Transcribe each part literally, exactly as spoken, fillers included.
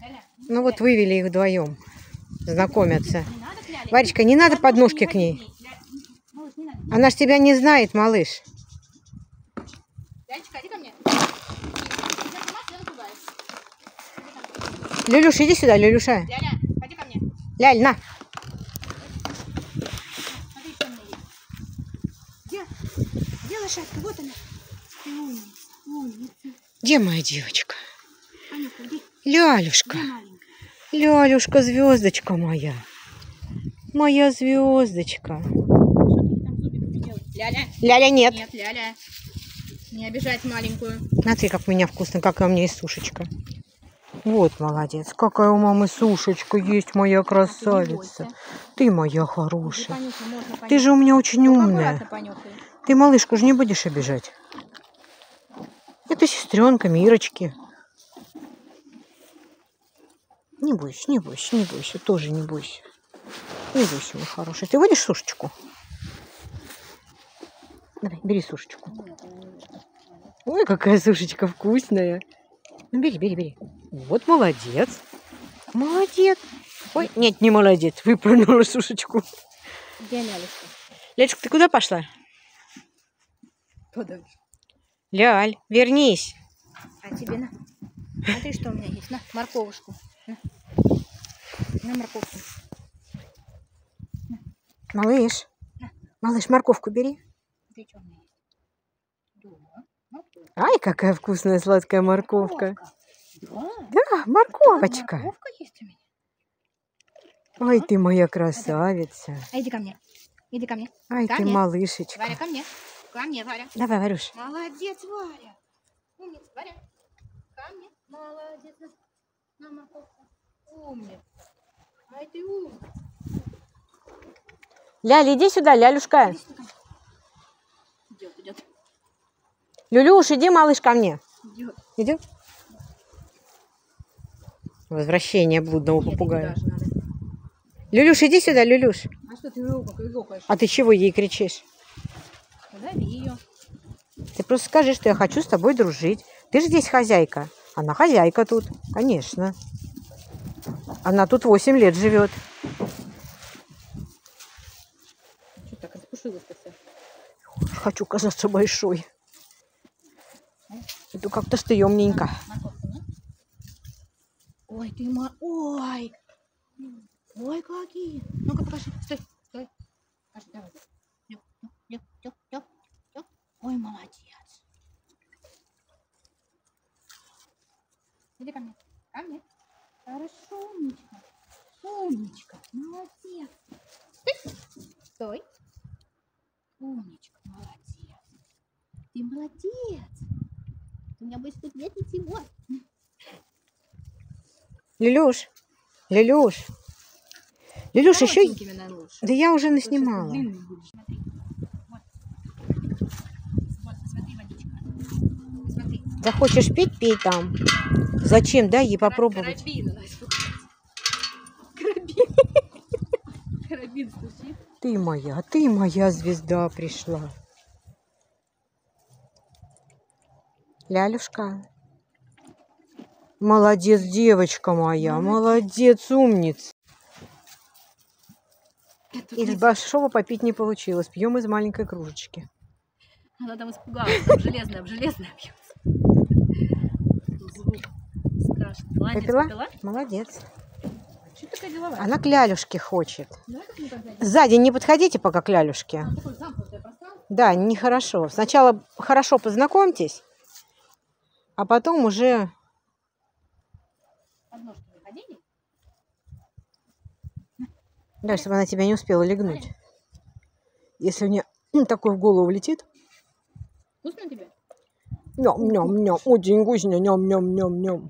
Ну вот вывели их вдвоем. Знакомятся. Варечка, не надо подножки к ней. Она ж тебя не знает, малыш. Люлюш, иди сюда, Люлюша. Ляля, ходи ко мне. Ляль, на. Смотри, что у меня есть. Где? Где лошадка? Вот она. Умница, умница. Где моя девочка? Анюка, где? Лялюшка. Где маленькая? Лялюшка, звездочка моя. Моя звездочка. Что ты там зубиками делаешь? Ляля. Ляля, нет. Нет, Ляля. Не обижать маленькую. Смотри, как у меня вкусно, какая у меня есть сушечка. Вот, молодец. Какая у мамы сушечка есть, моя красавица. Ты моя хорошая. Понюхай, можно понюхать. Ты же у меня очень Только умная. аккуратно понюхай. Ты малышку же не будешь обижать. Это сестренка Мирочки. Не бойся, не бойся, не бойся. Тоже не бойся. Не бойся, мой хороший. Ты будешь сушечку? Давай, бери сушечку. Ой, какая сушечка вкусная. Ну, бери, бери, бери. Вот молодец. Молодец. Ой, нет, не молодец. Выплюнула сушечку. Где Лялечка? Лялечка, ты куда пошла? Подальше. Ляль, вернись. А тебе на. Смотри, что у меня есть. На, морковушку. На, на морковку. Малыш. Малыш, морковку бери. Смотри, что у меня есть. Да, морковка. Ай, какая вкусная сладкая морковка. Да. Да, морковочка. Морковка есть у меня. Ой, ты моя красавица. А иди ко мне. Иди ко мне. Ай, Ко ты мне. малышечка. Варя, ко мне. Ко мне, Варя. Давай, Варюш. Молодец, Варя. Умница, Варя. Ко мне. Молодец. На морковку. Умница. Ай, ты умница. Ляля, иди сюда, Лялюшка. Иди сюда ко мне. Идет, идет. Люлюш, иди, малыш, ко мне. Идет. Идет? Возвращение блудного Нет, попугая. даже надо. Люлюш, иди сюда, Люлюш. А что ты рукаешь? А ты чего ей кричишь? Позови ее. Ты просто скажи, что я хочу с тобой дружить. Ты же здесь хозяйка. Она хозяйка тут, конечно. Она тут восемь лет живет. Что так распушилась-то вся? Хочу казаться большой. Это как-то стремненько. Морковку, ну? Ой, ты ма... Ой! Ой, какие! Ну-ка, покажи. Стой, стой. Покажи, давай. Лёг, лёг, лёг, лёг, лёг. Ой, молодец. Иди ко мне. Ко мне. Хорошо, умничка. Умничка. Молодец. Стой. Стой. Умничка, молодец. Ты молодец. У меня больше тут нет ничего. Люлюш, Люлюш. Люлюш, еще... Коротенькими, наверное, лучше. Да я уже А то сейчас наснимала. длинный будешь. Смотри. Вот. Вот, смотри, водичка. Смотри. Захочешь пить, пей там. Зачем? Дай ей попробовать. Карабин у нас покупается. Карабин. Карабин стучит. Ты моя, ты моя звезда пришла. Лялюшка. Молодец, девочка моя. Молодец, умница. Из большого попить не получилось. Пьем из маленькой кружечки. Она там испугалась. Там железная, об железная бьется. Звук страшный. Молодец, Попила? попила? Молодец. Что такая деловая? Она к Лялюшке хочет. Давай как мы тогда идем. Сзади не подходите пока к Лялюшке. А, такое замкнутое пространство. Да, нехорошо. Сначала хорошо познакомьтесь, а потом уже... Под ножками ходили? Да, чтобы она тебя не успела легнуть. Если мне такое в голову влетит. Вкусно тебе? Ням-ням-ням. Очень вкусно. Ням-ням-ням-ням.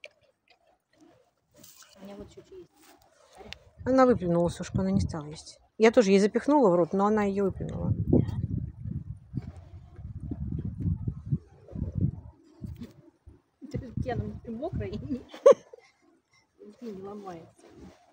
У меня вот чуть-чуть есть. Она выплюнула сушку, она не стала есть. Я тоже ей запихнула в рот, но она ее выплюнула. Теном мокрой и не ломается.